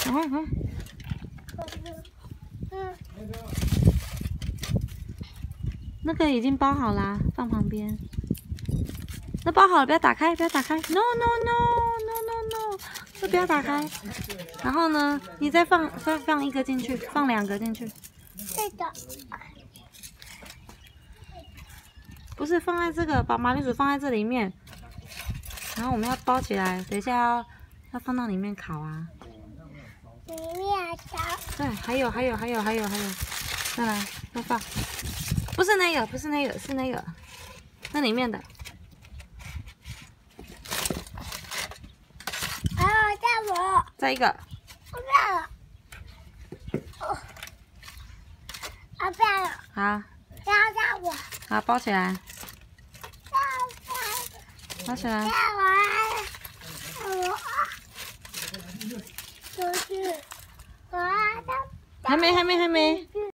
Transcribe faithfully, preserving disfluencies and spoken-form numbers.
快快！那个已经包好啦，放旁边。那包好了，不要打开，不要打开 ！No No No No No No， 这不要打开。然后呢，你再放再放一个进去，放两个进去。 这个。 不是放在这个，把马铃薯放在这里面。然后我们要包起来，等一下要要放到里面烤啊。 里面烤。 对，还有还有还有还有还有，再来再放。不是那个，不是那个，是那个，那里面的。 还有再我。 再一个。 我不要了。哦。我不要了。 好。 不要再我。 好，包起来。包起来。 就是我。 还没，还没，还没。